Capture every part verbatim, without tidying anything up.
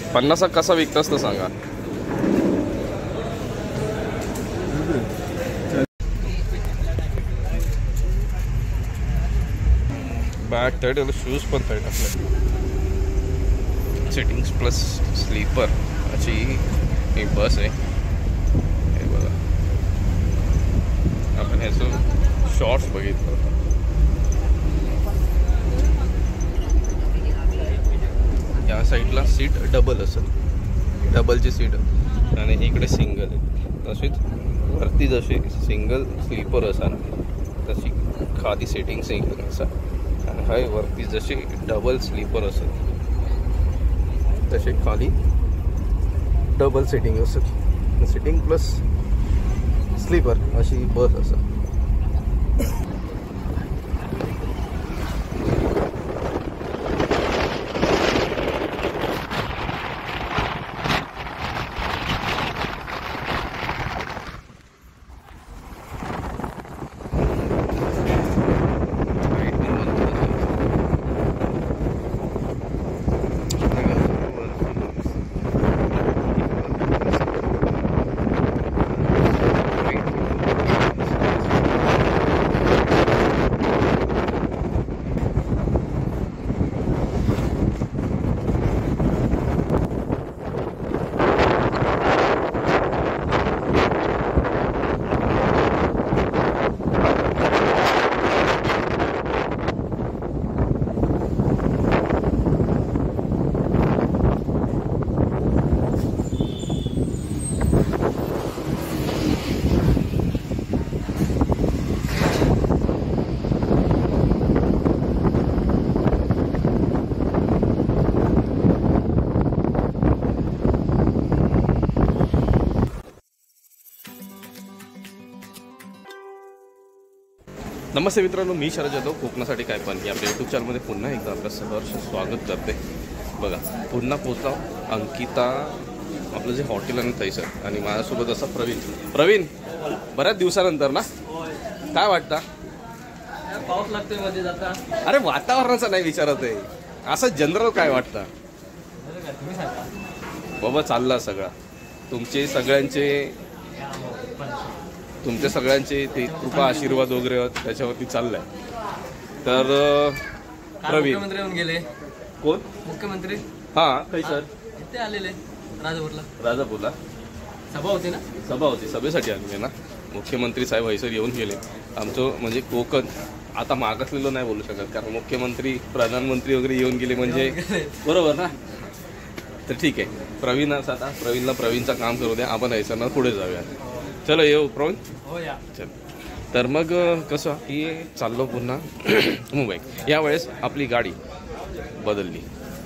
पन्नासा कसा विकतास तर सांगा. बॅग टाईट आहे, शूज पण टाईट आपले. सिटिंग्स प्लस स्लीपर अशी ही बस आहे. हे बघा, आपण ह्याचं शॉर्ट्स बघितलं होतं. या साईडला सीट डबल असेल, डबलची सीट आणि इकडे सिंगल आहे. तशीच वरती जशी सिंगल स्लीपर असाल तशी खाली सेटिंग्स इकडे असाल आणि हाय वरती जशी डबल स्लीपर असेल तसे खाली डबल सेटिंग असेल. सिटिंग प्लस स्लीपर अशी बस असेल. नमस्ते मित्रांनो, मी शरद जाधव, कोकणासाठी काय पण या आपल्या यूट्यूब चॅनलमध्ये पुन्हा एकदा आपलं सहर्ष स्वागत करते. बघा, पुन्हा पोचला अंकिता आपलं जे हॉटेल आणि तैसर आणि माझ्यासोबत असा प्रवीण. प्रवीण, बऱ्याच दिवसानंतर ना, काय वाटतं? पाऊस लागतोय मध्ये जाता. अरे वातावरणाचं नाही विचारत आहे, असं जनरल काय वाटतं बाबा? चालला सगळा तुमचे सगळ्यांचे तुमच्या सगळ्यांचे ते कृपा आशीर्वाद वगैरे त्याच्यावरती चाललाय. तर प्रवीण मुख्यमंत्री येऊन गेले. कोण मुख्यमंत्री? हा, काही सर इथे आलेले राजापूरला. राजापूरला सभा होती ना, सभा होती, सभेसाठी आलेले ना. मुख्यमंत्री साहेब हैसर येऊन गेले. आमचं म्हणजे कोकण आता मागासलेलं नाही बोलू शकत, कारण मुख्यमंत्री प्रधानमंत्री वगैरे येऊन गेले म्हणजे बरोबर ना. तर ठीक आहे, प्रवीणाचा आता प्रवीणला प्रवीणचं काम करू द्या, आपण हैसरना पुढे जाऊया. चलो येऊ प्रवीण. हो या. चल, तर मग कसं की चाललो पुन्हा मुंबई. यावेळेस आपली गाडी बदलली,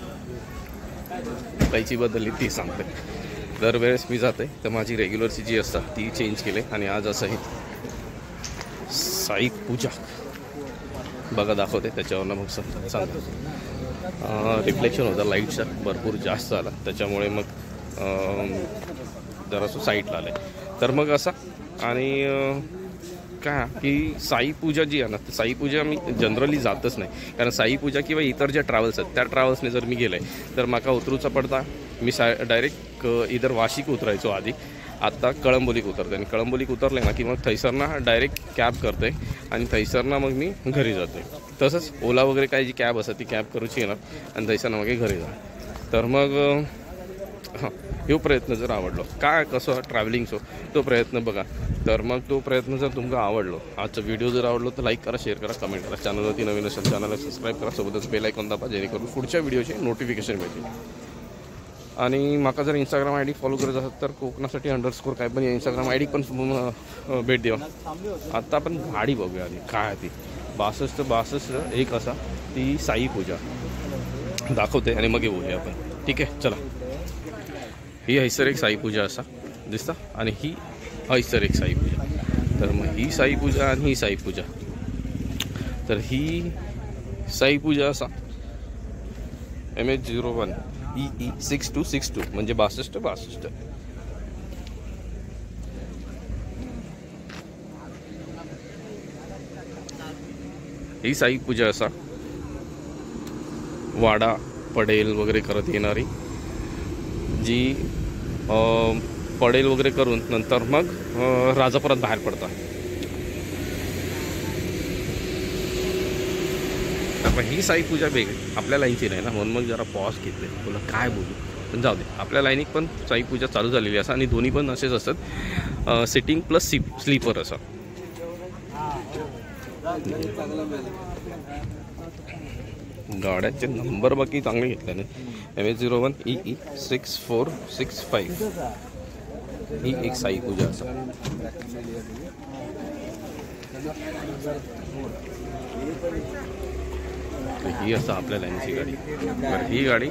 कायची बदलली ती सांगते. दरवेळेस मी जाते तर माझी रेग्युलरची जी असतात ती चेंज केले आणि आज असं आहे साई पूजा बघा दाखवते, त्याच्यावरनं मग सांगतो. रिफ्लेक्शन होतं लाईटचा भरपूर जास्त आला, त्याच्यामुळे मग जरासं साईटला आलं आहे. तर मग असा आणि काय की साई पूजा जी आहे ना, साई पूजा मी जनरली जातच नाही, कारण साई पूजा किंवा इतर ज्या ट्रॅव्हल्स आहेत त्या ट्रॅव्हल्सने जर मी गेलं आहे तर माका उतरूचा पडता. मी सा डायरेक्ट इधर वाशीक उतरायचो आधी, आत्ता कळंबोलीक उतरते आणि कळंबोलीक उतरले ना की मग थैसरना डायरेक्ट कॅब करते आणि थैसरना मग मी घरी जाते. तसंच ओला वगैरे काय जी कॅब असते ती कॅब करूची येणार आणि थैसरना मग घरी जा. तर मग हां, ह्यो प्रयत्न जर आवडलो काय कसं ट्रॅव्हलिंगचो तो प्रयत्न बघा. तर मग तो प्रयत्न जर तुमका आवडलो, आजचा व्हिडिओ जर आवडलो तर लाईक करा, शेअर करा, कमेंट करा. चॅनलवरती नवीन असेल चॅनलला सबस्क्राईब करा, सोबतच बेल आयकॉन दाबा जेणेकरून पुढच्या व्हिडिओचे नोटिफिकेशन मिळतील. आणि माका जर इंस्टाग्राम आय डी फॉलो करत असाल तर कोकणासाठी अंडरस्कोर काय पण या इंस्टाग्राम आय डी पण भेट द्या. आत्ता आपण गाडी बघूया आधी काय ती बासष्ट बासष्ट एक असा ती साई पूजा दाखवते आणि मग बोलूया आपण. ठीक आहे, चला. ही हैसर एक साई पूजा असा दिसता आणि ही हैसर एक साई पूजा. तर मग ही साई पूजा आणि ही साई पूजा. तर ही साई पूजा असा M H zero one E E six two six two म्हणजे बासष्ट बासष्ट. ही साई पूजा असा वाडा पडेल वगैरे करत येणारी जी अ, पडेल वगैरे करून नंतर मग अ, राजापुरात बाहेर पडतात. पण ही साई पूजा वेगळी आपल्या लाईनची नाही ना, म्हणून मग जरा पॉज घेतले, तुला काय बोलू. पण जाऊ दे, आपल्या लाईनीत पण साई पूजा चालू झालेली असं आणि दोन्ही पण असेच असतात, सिटिंग प्लस सी स्लीपर असं. गाड्याचे नंबर बाकी चांगले घेतले नाही. M H zero one E E six four six five ही एक साई पूजा असं. ही असं आपल्या लाईनची गाडी. बरं, ही गाडी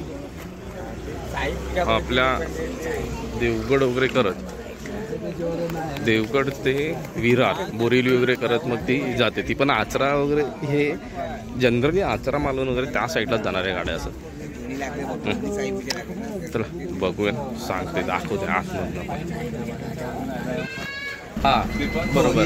आपल्या देवगड वगैरे करत, देवगड ते विरार बोरिवली वगैरे करत मग ती जाते. ती पण आचरा वगैरे, हे जनरली आचरा मालवण वगैरे त्या साईडलाच जाणाऱ्या गाड्या असं. चला बघूया, सांगते, दाखवते आतमधनं. हा बरोबर.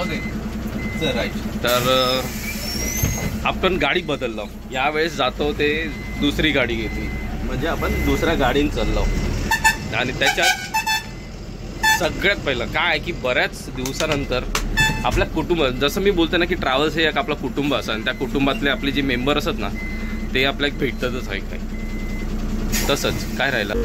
तर आपण गाडी बदललो, यावेळेस जातो ते दुसरी गाडी घेतली, म्हणजे आपण दुसऱ्या गाडीने चाललो. आणि त्याच्यात सगळ्यात पहिलं काय आहे की बऱ्याच दिवसानंतर आपल्या कुटुंब, जसं मी बोलतो ना की ट्रॅव्हल्स हे एक आपलं कुटुंब असं, आणि त्या कुटुंबातले आपले जे मेंबर असतात ना ते आपल्याला भेटतातच आहे. काय तसंच काय राहिलं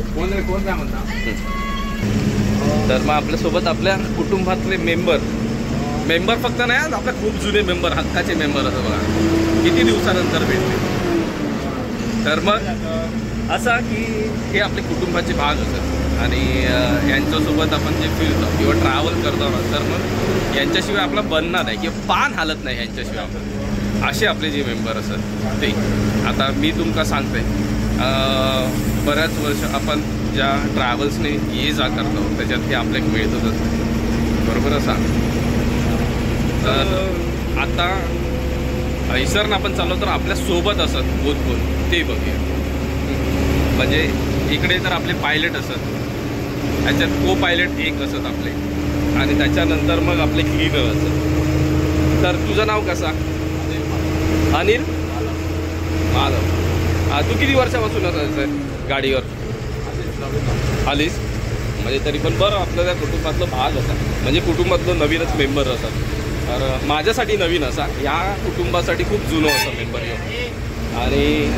तर मग आपल्यासोबत आपल्या कुटुंबातले मेंबर मेंबर फक्त नाही, आपल्या खूप जुने मेंबर, हक्काचे मेंबर असं बघा किती दिवसानंतर भेटले. तर मग असा की हे आपले कुटुंबाचे भाग असतात आणि यांच्यासोबत आपण जे फिरतो किंवा ट्रॅव्हल करतो ना, तर मग यांच्याशिवाय आपला बनणार नाही किंवा पान हालत नाही यांच्याशिवाय आपण. असे आपले जे मेंबर असतात ते. आता मी तुमका सांगते, बऱ्याच वर्ष आपण ज्या ट्रॅव्हल्सने ये जा करतो त्याच्यात हे आपल्याला मिळतच, बरोबर असा. तर आता ऐसरनं आपण चाललो तर आपल्या सोबत असत कोण कोण ते बघूया. म्हणजे इकडे तर आपले पायलट असत, त्याच्यात को पायलट एक असत आपले, आणि त्याच्यानंतर मग आपले क्लीनर असत. तर तुझं नाव कसा? अनिल माधव. हा, तू किती वर्षापासून असायचं गाडीवर? आलीस म्हणजे तरी पण बरं, आपलं त्या कुटुंबातलं भाग असा, म्हणजे कुटुंबातलं नवीनच मेंबर असतात. तर माझ्यासाठी नवीन असा, या कुटुंबासाठी खूप जुनं असं मेंबर आहे. आणि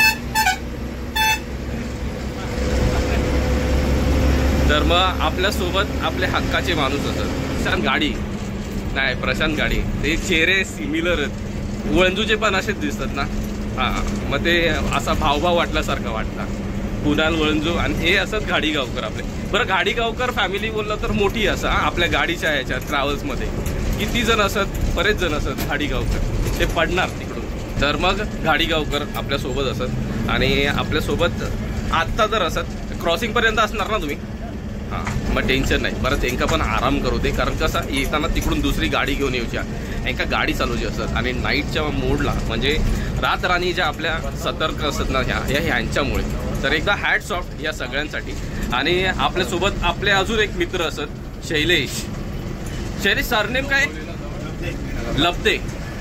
तर मग आपल्यासोबत आपले हक्काचे माणूस असतात. प्रशांत गाडी नाही, प्रशांत गाडी, ते चेहरे सिमिलर आहेत, वळंजूचे पण असेच दिसतात ना. हां, मग ते असा भावभाव वाटल्यासारखं वाटतं. कुणाल वळंजू आणि हे असत गाडी गावकर आपले. बरं, गाडी गावकर फॅमिली बोललं तर मोठी असं आपल्या गाडीच्या ह्याच्यात ट्रॅव्हल्समध्ये किती जण असत, बरेच जण असत गाडी गावकर, ते पडणार तिकडून. तर मग गाडी गावकर आपल्यासोबत असत आणि आपल्यासोबत आत्ता जर असत क्रॉसिंगपर्यंत असणार ना तुम्ही. हां, मग टेन्शन नाही. बरं, त्यांका पण आराम करू दे, कारण कसं येताना तिकडून दुसरी गाडी घेऊन येऊच्या, एका गाडी चालवची असतात. आणि नाईटच्या मोडला म्हणजे रातराणी ज्या आपल्या सतर्क असतात ना ह्या ह्या ह्यांच्यामुळे. तर एकदा हॅट्स ऑफ या सगळ्यांसाठी. आणि आपल्यासोबत आपले अजून एक मित्र असत, शैलेश. शैलेश सरनेम काय? लब्दे.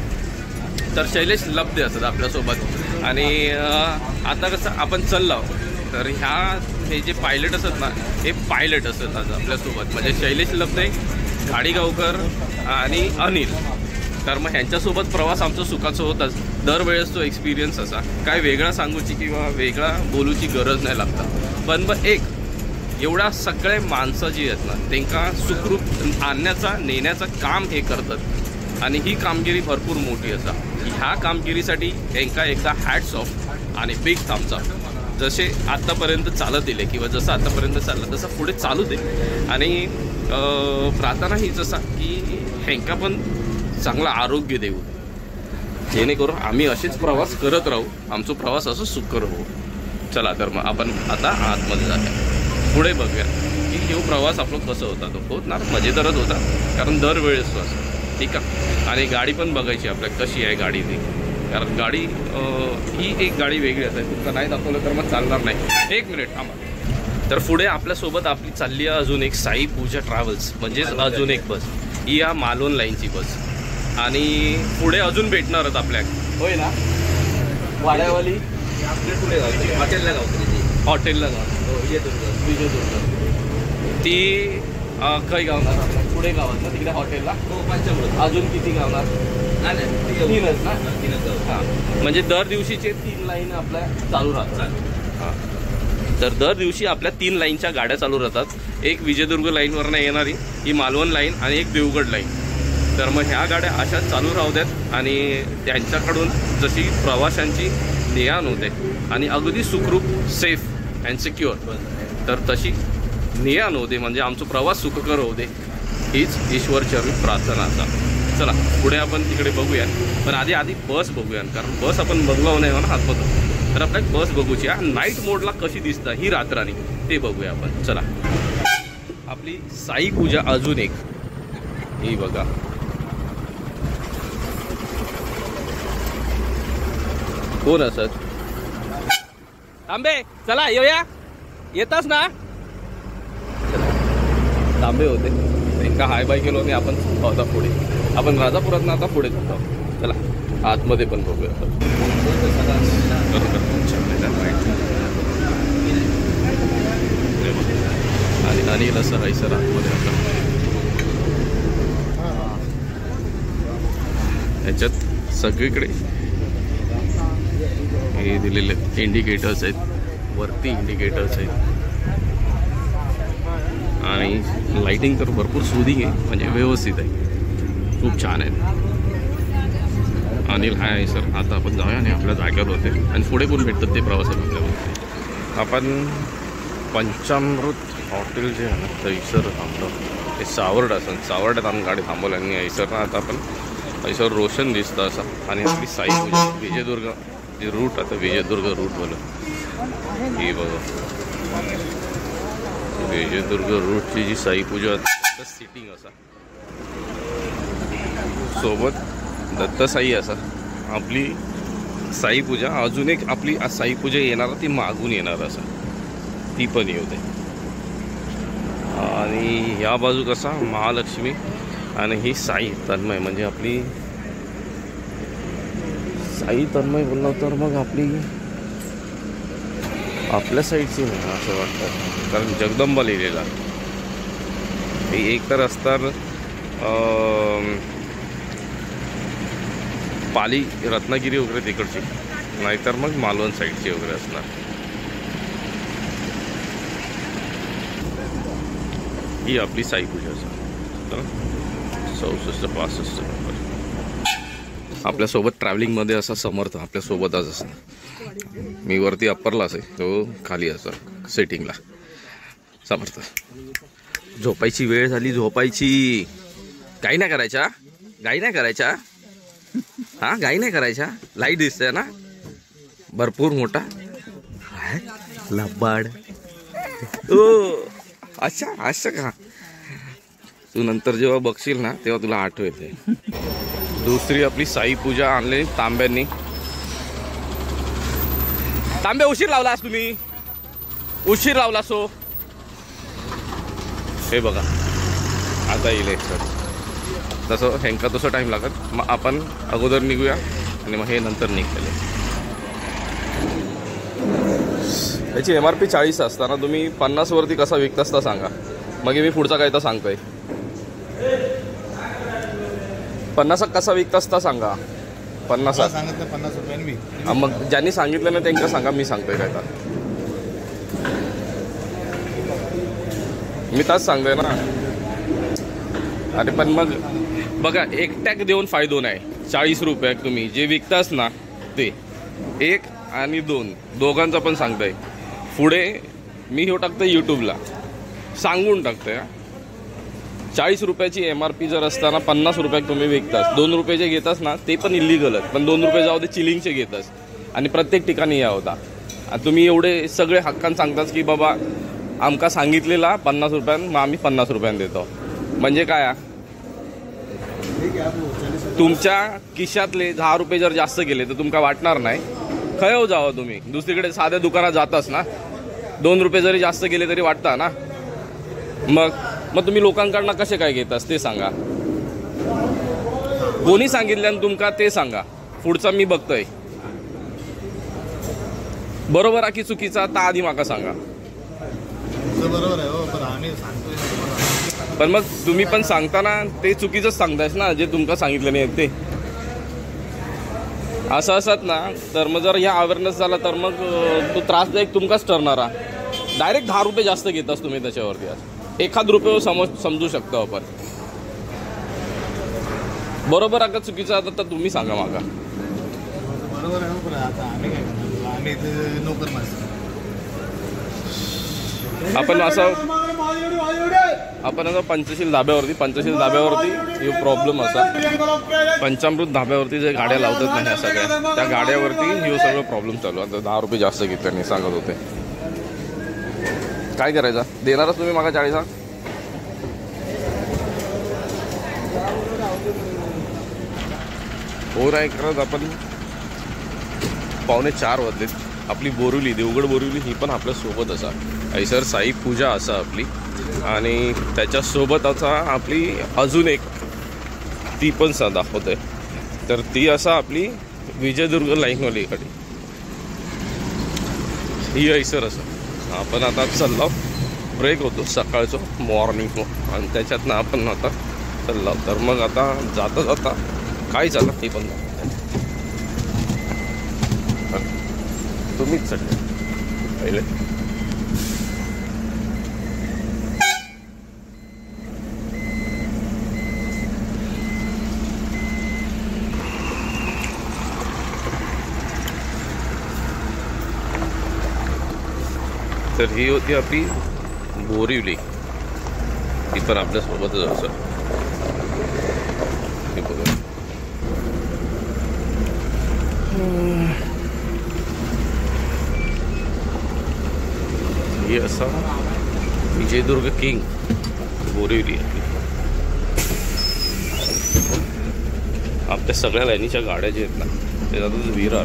तर शैलेश लब्दे असतात आपल्यासोबत. आणि आता कसं आपण चाललो तर ह्या हे जे पायलट असतात ना, हे पायलट असतात आज आपल्यासोबत, म्हणजे शैलेश लब्दे, गाडी गावकर आणि अनिल. तर मग ह्यांच्यासोबत प्रवास आमचा सुखाचा होताच. दरवेळेस तो एक्सपिरियन्स असा काय वेगळा सांगूची किंवा वेगळा बोलूची गरज नाही लागतात. पण मग एक एवढ्या सगळे माणसं जी आहेत ना, त्यांना सुखरूप आणण्याचा नेण्याचं काम हे करतात. आणि ही कामगिरी भरपूर मोठी असा. ह्या कामगिरीसाठी त्यांना एकदा हॅट्स ऑफ आणि बिग थम्स अप. जसे आत्तापर्यंत चालत दिले किंवा जसं आत्तापर्यंत चाललं तसं पुढे चालू दे. आणि प्रार्थना हीच असा की ह्यांका पण चांगलं आरोग्य देऊ, जेणेकरून आम्ही असेच प्रवास करत राहू, आमचा प्रवास असं सुखकर होऊ. चला तर मग आपण आता आतमध्ये जाऊया, पुढे बघूया की हे प्रवास आपला कसं होता. तो होणार मजेदारच होता, कारण दरवेळेस तो असं. ठीक आहे. आणि गाडी पण बघायची आपल्याला कशी आहे गाडी ती, कारण गाडी ही एक गाडी वेगळी असते. तुमचं नाही दाखवलं तर मग चालणार नाही. एक मिनिट थांबा. तर पुढे आपल्यासोबत आपली चालली आहे अजून एक साई पूजा ट्रॅव्हल्स, म्हणजेच अजून एक बस. ही या मालवण लाईनची बस. आणि पुढे अजून भेटणार आहेत आपल्या, होय ना, वाड्यावाली आपल्या पुढे जायची, हॉटेलला जाऊ, हॉटेलला जाऊ. विजयदुर्ग विजयदुर्ग ती अं, काही गावणार आपल्या पुढे गावात ना तिकडे हॉटेलला हो पंचामृत अजून किती गावणार नाही नाही तीनच ना तीनच गाव. हां म्हणजे दर दिवशीचे तीन लाईन आपल्या चालू राहतात हां तर दर दिवशी आपल्या तीन लाईनच्या गाड्या चालू राहतात. एक विजयदुर्ग लाईनवरनं येणारी ही मालवण लाईन आणि एक देवगड लाईन. तर मग ह्या गाड्या अशाच चालू राहू द्यात आणि त्यांच्याकडून जशी प्रवाशांची ने-आण होते आणि अगदी सुखरूप सेफ अँड सिक्युअर तर तशी ने-आण होते म्हणजे आमचा प्रवास सुखकर होऊ दे हीच ईश्वरचरणी प्रार्थना असा. चला पुढे आपण तिकडे बघूया पण आधी आधी बस बघूया कारण बस आपण बघलो नाही ना हातमधून तर आपल्या बस बघूची नाईट मोडला कशी दिसतं ही रात्रानी ते बघूया आपण. चला आपली साई पूजा अजून एक ही बघा कोण असत तांबे चला येऊया येतास ना तांबे होते त्यांना हाय बाय केलो आणि आपण होता पुढे आपण राजापुरात ना आता पुढे जातो. चला आतमध्ये पण बघूया आणि अनिल असं आहे सर आतमध्ये आता ह्याच्यात सगळीकडे हे दिलेले इंडिकेटर्स आहेत वरती इंडिकेटर्स आहेत आणि लाइटिंग तर भरपूर सुदिंग आहे म्हणजे व्यवस्थित आहे खूप छान आहे. अनिल हाय आहे सर आता आपण जाऊया आणि आपल्या जागेवर होते आणि पुढे कोण भेटतात ते प्रवासाला आपल्याला. आपण पंचामृत हॉटेल जे आहे ना थैसर थांबलो ते सावर्ड असं सावर्ड्यात आम्ही गाडी थांबवली आणि ऐसर ना आता आपण ऐसर रोशन दिसतं असं आणि आपली साई पूजा विजयदुर्ग जे रूट आता विजयदुर्ग रूटवालं हे बघा विजयदुर्ग रूटची जी साई पूजा सिटिंग असा सोबत दत्तसाई असा आपली साई पूजा अजून एक आपली साई पूजा येणार ती मागून येणार असा ती पण येऊ दे. आणि ह्या बाजू कसा महालक्ष्मी आणि ही साई तन्मय म्हणजे आपली साई तन्मय बोललो तर मग आपली आपल्या साईडची नाही असं वाटतं कारण जगदंबा लिहिलेला हे एक तर असतात पाली रत्नागिरी वगैरे तिकडची नाहीतर मग मालवण साईडची वगैरे असणार. ही आपली साई पूजा चौसष्ट पासष्ट नंबर. आपल्यासोबत ट्रॅव्हलिंगमध्ये असा समर्थ आपल्यासोबतच असणार. मी वरती अप्परलाच आहे तो खाली असा सेटिंगला समर्थ. झोपायची वेळ झाली झोपायची. काही नाही करायच्या गाई नाही करायच्या हा गाई नाही करायच्या. लाईट दिसतंय ना भरपूर मोठा लबाड ओ अच्छा अच्छा का तू नंतर जेव्हा बघशील ना तेव्हा तुला आठवेल. दुसरी आपली साई पूजा आणली तांब्यांनी. तांबे उशीर लावलास तुम्ही उशीर लावला सो हे बघा आता येईल सर तसं ह्यांका तसं टाईम लागत मग आपण अगोदर निघूया आणि मग हे नंतर निघतले. याची एम आर पी चाळीस असताना तुम्ही पन्नास वरती कसा विकत असता सांगा मग मी पुढचा काय तर सांगतोय. पन्नास कसा विकत असता सांगा. पन्नास सांगितलं पन्नास रुपयांनी मग ज्यांनी सांगितलं ना त्यांना सांगा मी सांगतोय काय तर मी ताच सांगतोय ना. अरे पण मग बघा एक टॅग देऊन फायदो नाही. चाळीस रुपये तुम्ही जे विकतास ना ते एक आणि दोन दोघांचा पण सांगताय. पुढे मी हे टाकतोय यूट्यूबला सांगून टाकतोय चाळीस रुपयाची एम आर पी जर असताना पन्नास रुपयात तुम्ही विकतास दोन रुपये जे घेतास ना ते पण इलिगलच पण दोन रुपये जाऊ दे चिलिंगचे घेतास आणि प्रत्येक ठिकाणी या होता. आणि तुम्ही एवढे सगळे हक्कान सांगतास की बाबा आमका सांगितलेला पन्नास रुपयान मग आम्ही पन्नास रुपयान देतो म्हणजे काय तुमच्या खिशातले दहा रुपये जर जास्त गेले तर तुमका वाटणार नाही. खय हो जावं तुम्ही दुसरीकडे साध्या दुकानात जातास ना दोन रुपये जरी जास्त गेले तरी वाटता ना मग मग तुम्ही लोकांकडनं कसे काय घेतास ते सांगा. कोणी सांगितल्यानं तुमका ते सांगा. पुढचा मी बघतोय बरोबर आहे की चुकीचा ता आधी माका सांगा. तुमचं बरोबर आहे हो, पण आम्ही सांगतोय तुम्हाला. पण मग तुम्ही पण सांगताना ते चुकीचंच सांगतायस ना, जे तुमका सांगितलं नाही ते. असं असत ना तर मग जर ह्या अवेअरनेस झाला तर मग अं, तो त्रासदायक तुमकाच ठरणारा. डायरेक्ट दहा रुपये जास्त घेतास तुम्ही त्याच्यावरती. आज एखाद रुपये समज समजू शकतो आपण. बरोबर आहे का चुकीचं आता तर तुम्ही सांगा मागा. बरोबर आहे हो, पण आता आम्ही काय करणार, आम्ही इथे नोकर माणसं. आपण असं आपण आता पंचशील धाब्यावरती पंचशील धाब्यावरती हे प्रॉब्लेम असा पंचामृत धाब्यावरती जे गाड्या लावतात ना ह्या सगळ्या त्या गाड्यावरती हे सगळं प्रॉब्लेम चालू. आता दहा रुपये जास्त घेतले नाही सांगत होते. काय करायचं, देणारच तुम्ही मागा चाळीसा. हो नाही करत आपण पावणे चार वाजलेत. आपली बोरिवली देवगड बोरिवली ही पण आपल्या सोबत असा ऐसर साई पूजा असा आपली. आणि त्याच्यासोबत असा आपली अजून एक ती पण सा दाखवत आहे. तर ती असा आपली विजयदुर्ग लाईनवाली इकडे ही ऐसर असं. आपण आता चाललो ब्रेक होतो सकाळचं मॉर्निंग आणि त्याच्यातनं आपण आता चाललो. तर मग आता जाता जाता काय चाललं ते पण तुम्हीच चढले पहिले. तर ही होती आपली बोरिवली. ती पण आपल्यासोबतच असं हे बघा. हे असा विजयदुर्ग किंग बोरिवली आपली. आपल्या सगळ्या लाईनीच्या गाड्या ज्या आहेत ना ते जातात विरार.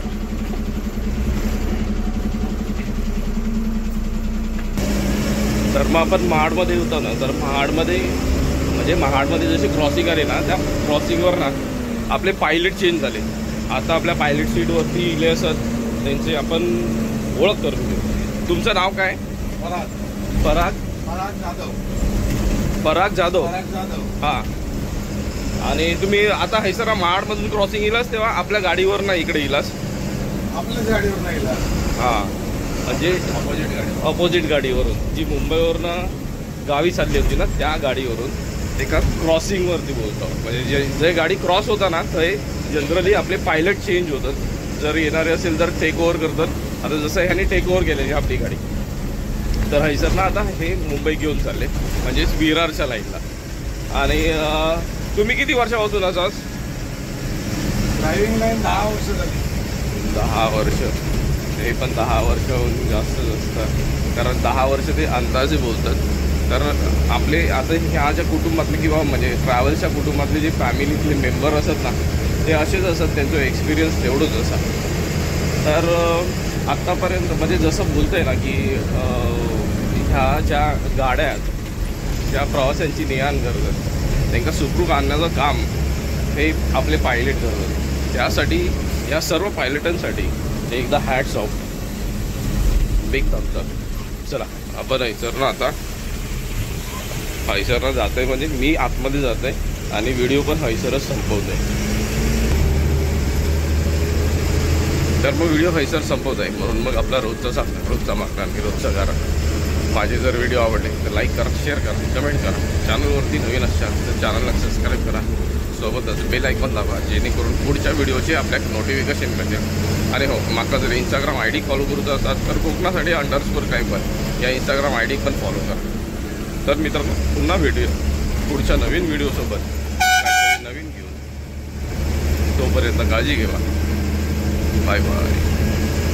तर मग आपण महाडमध्ये होतो ना तर महाडमध्ये म्हणजे महाडमध्ये जशी क्रॉसिंग आली ना त्या क्रॉसिंगवर ना आपले पायलट चेंज झाले. आता आपल्या पायलट सीटवरती इले असत त्यांचे आपण ओळख करून घेऊ. तुमचं नाव काय? पराग पराग पराग जाधव. पराग जाधव. पराग जाधव. हां. आणि तुम्ही आता हैसरा महाडमधून क्रॉसिंग येलास तेव्हा आपल्या गाडीवर ना इकडे येलास? आपल्याच गाडीवर नाही गेला. हां म्हणजे ऑपोजिट गाडी. ऑपोजिट गाडीवरून जी मुंबईवरनं गावी चालली होती ना त्या गाडीवरून एका क्रॉसिंगवरती बोलतो. म्हणजे जे जे गाडी क्रॉस होता ना ते जनरली आपले पायलट चेंज होतात. जर येणारे असेल तर टेक ओव्हर करतात. आता जसं ह्याने टेक ओव्हर केलेली आपली गाडी. तर हैसर ना आता हे मुंबई घेऊन चालले म्हणजेच विरारच्या लाईनला. आणि तुम्ही किती वर्षापासून असाच? ड्रायव्हिंग लाईन दहा वर्ष झाली. दहा वर्ष. ते पण दहा वर्षाहून जास्तच असतं कारण दहा वर्ष ते अंदाजे बोलतात. तर आपले आता ह्या ज्या कुटुंबातले किंवा म्हणजे ट्रॅव्हल्सच्या कुटुंबातले जे फॅमिलीतले मेंबर असतात ना ते असेच असतात. त्यांचं एक्सपिरियन्स तेवढंच असा. तर आत्तापर्यंत म्हणजे जसं बोलतं आहे ना की ह्या ज्या गाड्या आहेत ज्या प्रवाशांची ने-आण करतात त्यांना सुखरूप आणण्याचं काम हे आपले पायलट करतात. त्यासाठी या सर्व पायलटांसाठी एकदा hats off, big thumbs up. चला आपण हैसरनं आता हैसरनं जात आहे म्हणजे मी आतमध्ये जात आहे आणि व्हिडिओ पण हैसरच संपवत आहे. तर मग व्हिडिओ हैसर संपवत आहे म्हणून मग आपला रोजचा साधना रोजचा मागणार मी रोजचा करा. माझे जर व्हिडिओ आवडले तर लाईक करा, शेअर करा, कमेंट करा. चॅनलवरती नवीन असाल तर चॅनलला सबस्क्राईब करा. सोबतच बेल आयकॉन दाबा जेणेकरून पुढच्या व्हिडिओचे आपल्याला नोटिफिकेशन मिळतील. आणि हो माका जर इंस्टाग्राम आय डी फॉलो करत असतात तर कोकणासाठी अंडरस्कोर काय पण या इंस्टाग्राम आय डी पण फॉलो करा. तर मित्रांनो पुन्हा भेटूया पुढच्या नवीन व्हिडिओसोबत काहीतरी नवीन घेऊन. तोपर्यंत काळजी घ्या. Bye bye.